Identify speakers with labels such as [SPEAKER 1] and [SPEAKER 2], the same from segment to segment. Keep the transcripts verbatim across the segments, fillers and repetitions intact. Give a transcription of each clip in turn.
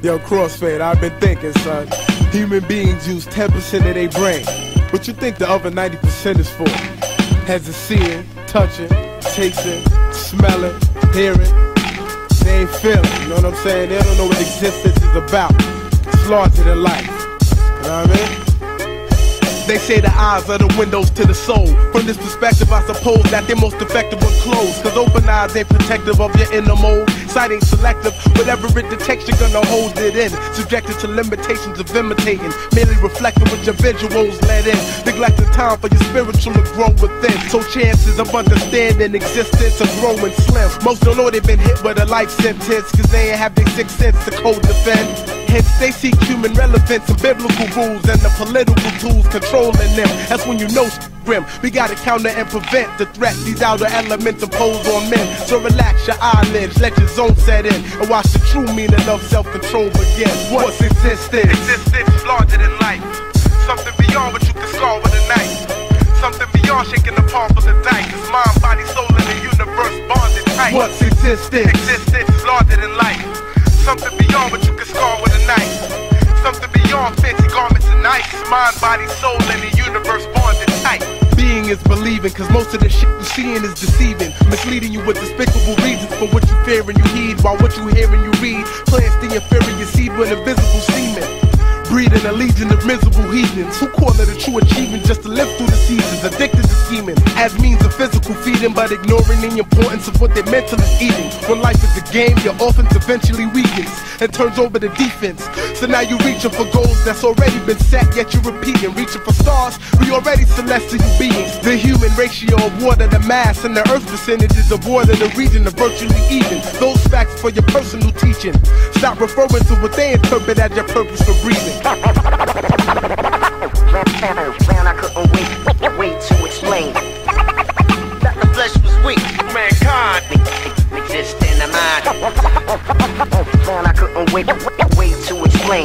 [SPEAKER 1] Yo, Crossfade, I've been thinking, son. Human beings use ten percent of their brain. What you think the other ninety percent is for? Has it seeing, touching, tasting, smelling, hearing? They ain't feeling, you know what I'm saying? They don't know what existence is about. It's larger than life. You know what I mean? They say the eyes are the windows to the soul. From this perspective, I suppose that they're most effective when closed. Cause open eyes ain't protective of your inner mold. Sight ain't selective, whatever it detects, you're gonna hold it in. Subjected to limitations of imitating, merely reflecting what your visuals let in. Neglecting time for your spiritual to grow within. So chances of understanding existence are growing slim. Most don't know they've been hit with a life sentence, cause they ain't have their sixth sense to code defend. Hence they seek human relevance and biblical rules and the political tools controlling them. That's when you know grim. We gotta counter and prevent the threat these outer elements impose on men. So relax your eyelids, let your zone set in, and watch the true meaning of self-control begin. What's existence?
[SPEAKER 2] Existence is larger than life. Something beyond what you can scar with a knife. Something beyond shaking the palm of the dice. It's mind, body, soul, and the universe bonded tight.
[SPEAKER 1] What's existence?
[SPEAKER 2] Existence is larger than life. Something beyond what you can scar with a knife. Something beyond fancy garments and ice. Mind, body, soul, and the universe bonded tight.
[SPEAKER 1] Being is believing, cause most of the shit you seeing is deceiving, misleading you with despicable reasons for what you fear and you heed, while what you hear and you read plants the inferior seed with invisible semen. Breeding a legion of miserable heathens who call it a true achievement just to live through the seasons, addicted to scheming as means of physical feeding, but ignoring the importance of what they're mentally eating. When life is a game, your offense eventually weakens and turns over to defense. So now you're reaching for goals that's already been set, yet you're repeating. Reaching for stars, we already celestial beings. The human ratio of water to mass and the earth percentages of water to region are virtually even. Those facts for your personal teaching. Stop referring to what they interpret as your purpose for breathing.
[SPEAKER 3] Man, I couldn't wait, wait to explain that the flesh was weak.
[SPEAKER 2] Mankind
[SPEAKER 3] Exist in the mind. Man, I couldn't wait, wait to explain.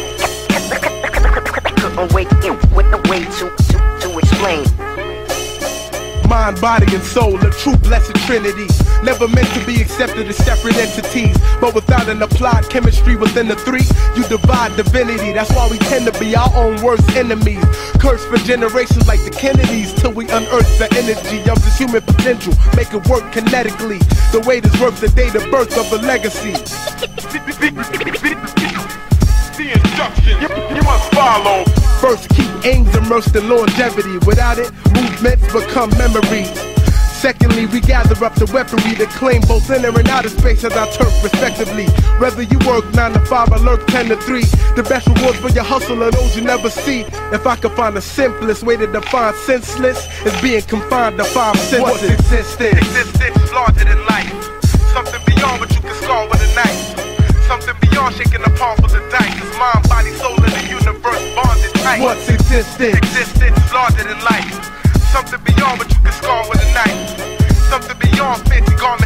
[SPEAKER 3] Couldn't wait, wait to, to, to explain.
[SPEAKER 1] Mind, body, and soul, a true blessed trinity. Never meant to be accepted as separate entities, but without an applied chemistry within the three, you divide divinity. That's why we tend to be our own worst enemies. Cursed for generations like the Kennedys, till we unearth the energy of this human potential. Make it work kinetically. The weight is worth the date of birth of a legacy.
[SPEAKER 2] the instructions you, you must follow.
[SPEAKER 1] First, keep aims immersed in longevity. Without it, movements become memories. Secondly, we gather up the weaponry to claim both inner and outer space as our turf, respectively. Whether you work nine to five or lurk ten to three, the best rewards for your hustle are those you never see. If I could find the simplest way to define senseless, is being confined to five senses.
[SPEAKER 2] What's existence? Existence is larger than life. Something beyond what you can scar with a knife. Something beyond shaking the palm of the dice. It's mind, body, soul, and the universe bonded tight.
[SPEAKER 1] What's existence?
[SPEAKER 2] Existence is larger than life. Something beyond what you can scar with a knife. Something beyond fancy garments.